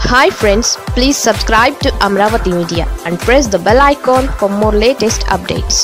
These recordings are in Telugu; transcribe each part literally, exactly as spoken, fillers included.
Hi friends, please subscribe to Amaravathi Media and press the bell icon for more latest updates.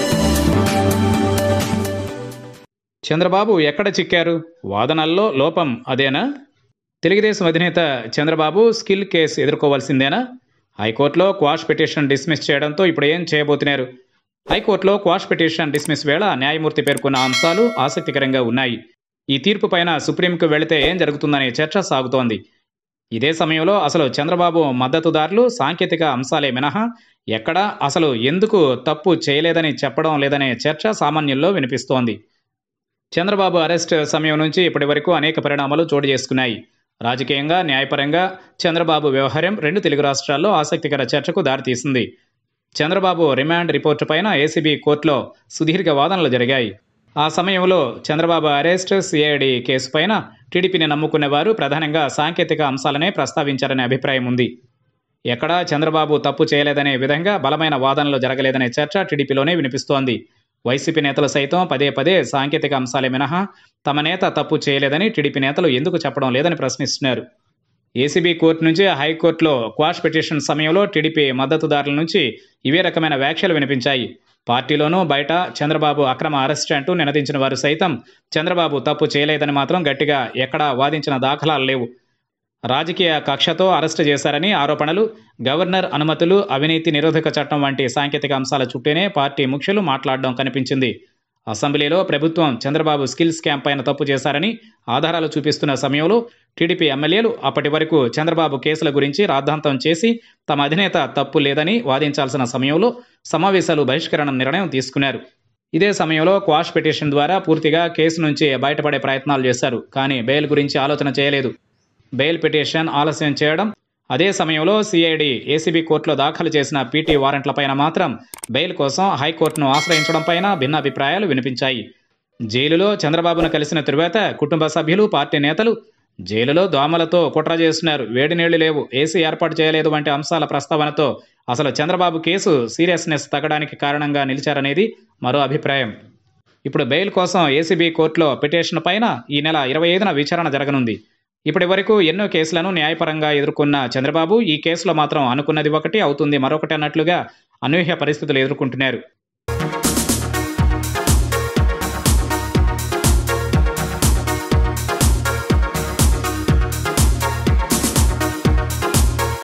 Chandrababu ఎక్కడ చిక్కారు? వాదనల్లో లోపం అదేనా? తెలుగుదేశం అధినేత చంద్రబాబు స్కిల్ కేసు ఎదుర్కోవాల్సిందేనా? హైకోర్టులో క్వాష్ పిటిషన్ డిస్మిస్ చేయడంతో ఇప్పుడు ఏం చేయబోతున్నారు? హైకోర్టులో క్వాష్ పిటిషన్ డిస్మిస్ వేళ న్యాయమూర్తి పేర్కొన్న అంశాలు ఆసక్తికరంగా ఉన్నాయి. ఈ తీర్పు పైన సుప్రీంకు వెళితే ఏం జరుగుతుందనే చర్చ సాగుతోంది. ఇదే సమయంలో అసలు చంద్రబాబు మద్దతుదారులు సాంకేతిక అంశాలే మినహా ఎక్కడా అసలు ఎందుకు తప్పు చేయలేదని చెప్పడం లేదనే చర్చ సామాన్యుల్లో వినిపిస్తోంది. చంద్రబాబు అరెస్ట్ సమయం నుంచి ఇప్పటి వరకు అనేక పరిణామాలు చోటు చేసుకున్నాయి. రాజకీయంగా, న్యాయపరంగా చంద్రబాబు వ్యవహారం రెండు తెలుగు రాష్ట్రాల్లో ఆసక్తికర చర్చకు దారితీసింది. చంద్రబాబు రిమాండ్ రిపోర్టు పైన ఏసీబీ కోర్టులో సుదీర్ఘ వాదనలు జరిగాయి. ఆ సమయంలో చంద్రబాబు అరెస్ట్, సిఐడి కేసు పైన టీడీపీని నమ్ముకునే వారు ప్రధానంగా సాంకేతిక అంశాలనే ప్రస్తావించారనే అభిప్రాయం ఉంది. ఎక్కడా చంద్రబాబు తప్పు చేయలేదనే విధంగా బలమైన వాదనలు జరగలేదనే చర్చ టీడీపీలోనే వినిపిస్తోంది. వైసీపీ నేతలు సైతం పదే పదే సాంకేతిక అంశాలే మినహా తమ నేత తప్పు చేయలేదని టీడీపీ నేతలు ఎందుకు చెప్పడం లేదని ప్రశ్నిస్తున్నారు. ఏసీబీ కోర్టు నుంచి హైకోర్టులో క్వాష్ పిటిషన్ సమయంలో టీడీపీ మద్దతుదారుల నుంచి ఇవే రకమైన వ్యాఖ్యలు వినిపించాయి. పార్టీలోనూ బయట చంద్రబాబు అక్రమ అరెస్ట్ అంటూ నినదించిన వారు సైతం చంద్రబాబు తప్పు చేయలేదని మాత్రం గట్టిగా ఎక్కడా వాదించిన దాఖలాలు లేవు. రాజకీయ కక్షతో అరెస్టు చేశారని ఆరోపణలు, గవర్నర్ అనుమతులు, అవినీతి నిరోధక చట్టం వంటి సాంకేతిక అంశాల చుట్టూనే పార్టీ ముఖ్యులు మాట్లాడడం కనిపించింది. అసెంబ్లీలో ప్రభుత్వం చంద్రబాబు స్కిల్ స్కామ్ పైన తప్పు చేశారని ఆధారాలు చూపిస్తున్న సమయంలో టీడీపీ ఎమ్మెల్యేలు అప్పటి వరకు చంద్రబాబు కేసుల గురించి రాద్ధాంతం చేసి తమ అధినేత తప్పు లేదని వాదించాల్సిన సమయంలో సమావేశాలు బహిష్కరణ నిర్ణయం తీసుకున్నారు. ఇదే సమయంలో క్వాష్ పిటిషన్ ద్వారా పూర్తిగా కేసు నుంచి బయటపడే ప్రయత్నాలు చేశారు. కానీ బెయిల్ గురించి ఆలోచన చేయలేదు. బెయిల్ పిటిషన్ ఆలస్యం చేయడం, అదే సమయంలో సిఐడి ఏసీబీ కోర్టులో దాఖలు చేసిన పీటీ వారెంట్లపైన మాత్రం బెయిల్ కోసం హైకోర్టును ఆశ్రయించడం పైన భిన్నాభిప్రాయాలు వినిపించాయి. జైలులో చంద్రబాబును కలిసిన తరువాత కుటుంబ సభ్యులు, పార్టీ నేతలు జైలులో దోమలతో కుట్ర చేస్తున్నారు, వేడి నీళ్లు లేవు, ఏసీ ఏర్పాటు చేయలేదు వంటి అంశాల ప్రస్తావనతో అసలు చంద్రబాబు కేసు సీరియస్నెస్ తగ్గడానికి కారణంగా నిలిచారనేది మరో అభిప్రాయం. ఇప్పుడు బెయిల్ కోసం ఏసీబీ కోర్టులో పిటిషన్ పైన ఈ నెల ఇరవై ఐదున విచారణ జరగనుంది. ఇప్పటి వరకు ఎన్నో కేసులను న్యాయపరంగా ఎదుర్కొన్న చంద్రబాబు ఈ కేసులో మాత్రం అనుకున్నది ఒకటి అవుతుంది మరొకటి అన్నట్లుగా అనూహ్య పరిస్థితులు ఎదుర్కొంటున్నారు.